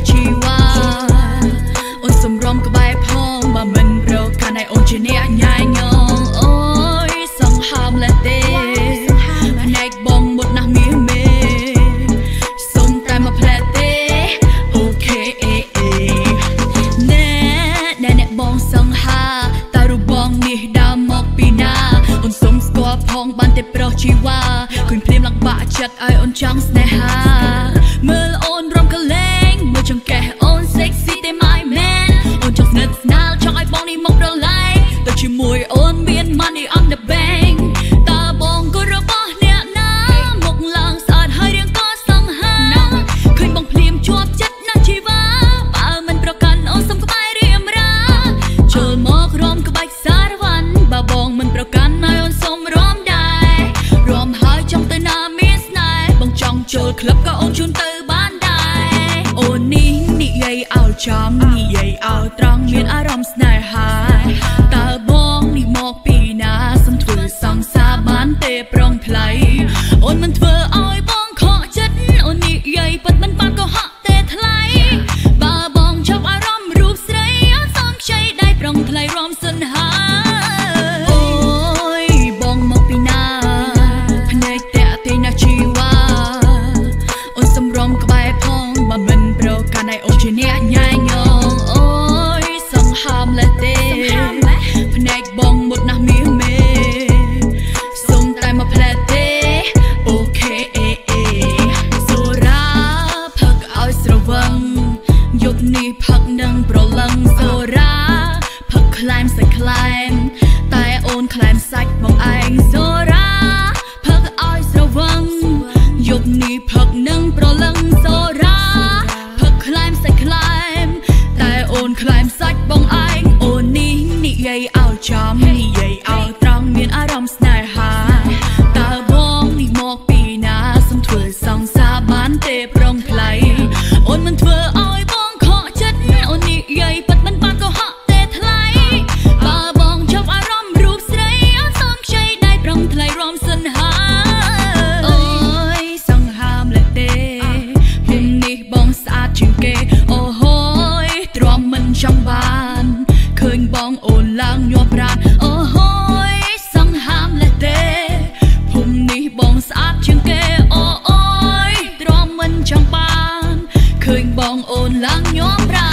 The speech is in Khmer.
ชีวาអូនសម្រំក្បែរផងបើមិនប្រកាន់ឲ្យអូនជាអ្នកញ៉ៃញងអូយសង្ហាមលែទេភ្នែកបងមុតណាស់មាសមេសុំតែមកផ្លែទេអូខេណែអ្នកបងសង្ហាតើរូបបងនេះដើមមកពីណាអូនសុំស្គាល់ផងបានតែប្រុសជីវ៉ាឃើញភ្លាមឡើងបាក់ចិត្តឲ្យអូនចង់ស្នេហាមើលអូនរំកលែងមើលចង្កេះអូន sexy តែ my man អូនចង់ស្និទ្ធស្នាលចង់ឲ្យបងនេះមកប្រឡែងទៅជាមួយអូនមាន money on the bank តើបងក៏របស់អ្នកណាមកឡើងស្អាតហើយរៀងក៏សង្ហាឃើញបងភ្លាមជាប់ចិត្តណាស់ជីវ៉ាបើមិនប្រកាន់អូនសុំក្បែររៀមរាចូលមករំក្បាច់សារវ៉ាន់បើបងមិនប្រកាន់ឲ្យអូនសុំរំដែររំហើយចង់ទៅណាមានស្នេហ៍បងចង់ចូលក្លឹបក៏អូនជូនទៅបានដែរអូននេះនិយាយឲ្យចំនិយាយឲ្យត្រង់មានអារម្មណ៍ស្នេហាតើបងនេះមកពីណាសុំធ្វើសង្សារបានទេប្រងថ្លៃអូនមិនធ្វើឲ្យបងខកចិត្តអូននិយាយពិតមិនបានក៏ហក់ទេថ្លៃបើបងចាប់អារម្មណ៍រូបស្រីអូនសុំខ្ចីដៃប្រងថ្លៃរំសិនហាអូយបងមកពីណាភ្នែកតែទីណាជីវ៉ាអូនសម្រំក្បែរផងបើមិនប្រកាន់ឲ្យអូនជាអ្នកញ៉ៃញងអូយសង្ហាមលែទេភ្នែកបងមុតណាស់មាសមេសុំតែមកផ្លែទេអូខេសូរ៉ាផឹកឲ្យស្រវឹងយប់នេះផឹកនឹងប្រឡឹងសូរ៉ាផឹកក្លែមសាច់ក្លែមតែអូនក្លែមសាច់បងឯងសូរ៉ាផឹកឲ្យស្រវឹងយប់នេះផឹកនឹងប្រឡឹងសូរ៉ាផឹកក្លែមសាច់ក្លែមតែអូនក្លែមសាច់បងឯងអូននេះនិយាយឲ្យចំនិយាយឲ្យត្រង់មានអារម្មណ៍ស្នេហាតើបងនេះមកពីណាសុំធ្វើសង្សារបានទេប្រងថ្លៃអូនមិនធ្វើឲ្យបងខកចិត្តអូននិយាយពិតមិនបានក៏ហក់ទេថ្លៃបើបងចាប់អារម្មណ៍រូបស្រីអូនសុំខ្ចីដៃប្រងថ្លៃរំសិនហាអូយសង្ហាមលែទេភូមិនេះបងស្អាតជាងគេអូហូយទ្រាំមិនចង់បានឃើញបងអូនឡើងញាប់ប្រាណអូហូយសង្ហាមលែទេភូមិនេះបងស្អាតជាងគេអូយទ្រាំមិនចង់បានឃើញបងអូនឡើងញាប់ប្រា